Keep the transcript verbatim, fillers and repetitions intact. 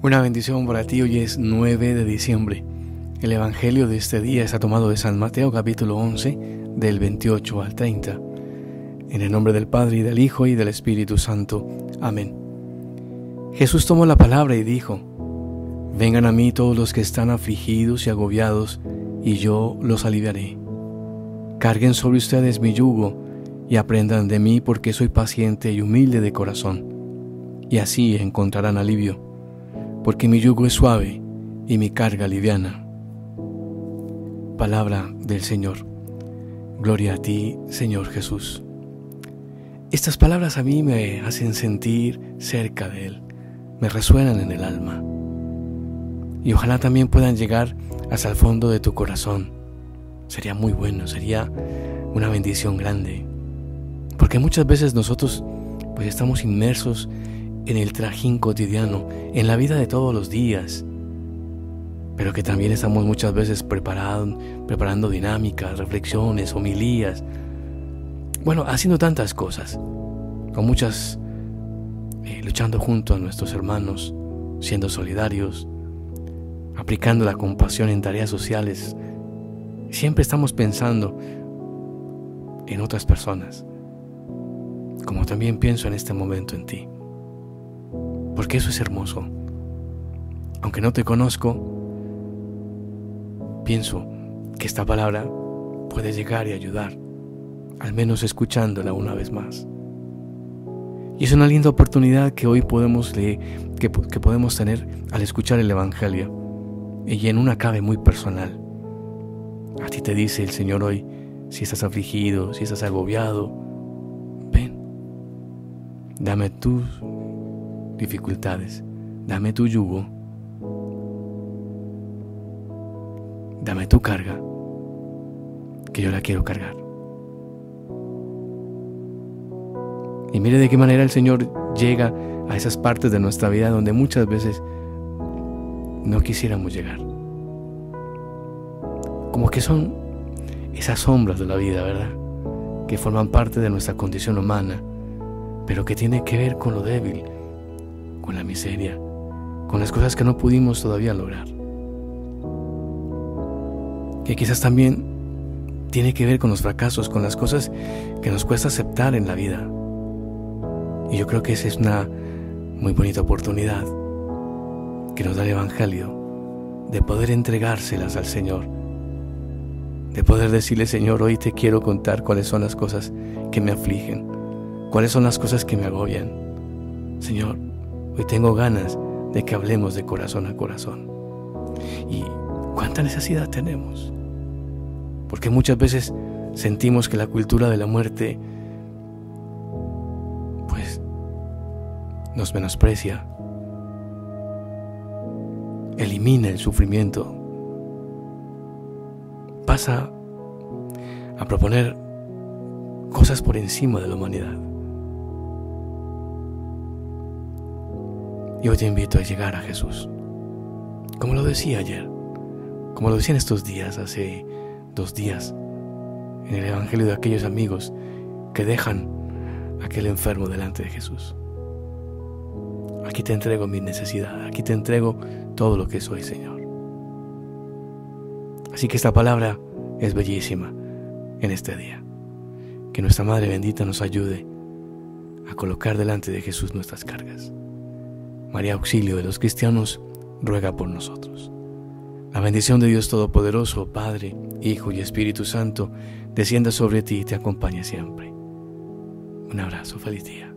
Una bendición para ti. Hoy es nueve de diciembre. El evangelio de este día está tomado de San Mateo capítulo once, del veintiocho al treinta. En el nombre del Padre, y del Hijo, y del Espíritu Santo. Amén. Jesús tomó la palabra y dijo: Vengan a mí todos los que están afligidos y agobiados, y yo los aliviaré. Carguen sobre ustedes mi yugo, y aprendan de mí, porque soy paciente y humilde de corazón, y así encontrarán alivio, porque mi yugo es suave y mi carga liviana. Palabra del Señor. Gloria a ti, Señor Jesús. Estas palabras a mí me hacen sentir cerca de Él, me resuenan en el alma, y ojalá también puedan llegar hasta el fondo de tu corazón. Sería muy bueno, sería una bendición grande, porque muchas veces nosotros pues estamos inmersos en el trajín cotidiano, en la vida de todos los días, pero que también estamos muchas veces preparando, preparando dinámicas, reflexiones, homilías, bueno, haciendo tantas cosas, con muchas, eh, luchando junto a nuestros hermanos, siendo solidarios, aplicando la compasión en tareas sociales. Siempre estamos pensando en otras personas, como también pienso en este momento en ti, porque eso es hermoso. Aunque no te conozco, pienso que esta palabra puede llegar y ayudar, al menos escuchándola una vez más. Y es una linda oportunidad que hoy podemos leer, que, que podemos tener al escuchar el Evangelio, y en una clave muy personal. A ti te dice el Señor hoy: si estás afligido, si estás agobiado, ven, dame tus dificultades, dame tu yugo, dame tu carga, que yo la quiero cargar. Y mire de qué manera el Señor llega a esas partes de nuestra vida donde muchas veces no quisiéramos llegar. Como que son esas sombras de la vida, ¿verdad? Que forman parte de nuestra condición humana, pero que tiene que ver con lo débil, con la miseria, con las cosas que no pudimos todavía lograr. Que quizás también tiene que ver con los fracasos, con las cosas que nos cuesta aceptar en la vida. Y yo creo que esa es una muy bonita oportunidad que nos da el Evangelio, de poder entregárselas al Señor, de poder decirle: Señor, hoy te quiero contar cuáles son las cosas que me afligen, cuáles son las cosas que me agobian. Señor, hoy tengo ganas de que hablemos de corazón a corazón. Y cuánta necesidad tenemos, porque muchas veces sentimos que la cultura de la muerte pues nos menosprecia, elimina el sufrimiento, pasa a proponer cosas por encima de la humanidad. Y hoy te invito a llegar a Jesús, como lo decía ayer, como lo decía en estos días, hace dos días, en el Evangelio de aquellos amigos que dejan a aquel enfermo delante de Jesús. Aquí te entrego mi necesidad, aquí te entrego todo lo que soy, Señor. Así que esta palabra es bellísima en este día. Que nuestra Madre bendita nos ayude a colocar delante de Jesús nuestras cargas. María, auxilio de los cristianos, ruega por nosotros. La bendición de Dios Todopoderoso, Padre, Hijo y Espíritu Santo, descienda sobre ti y te acompañe siempre. Un abrazo, feliz día.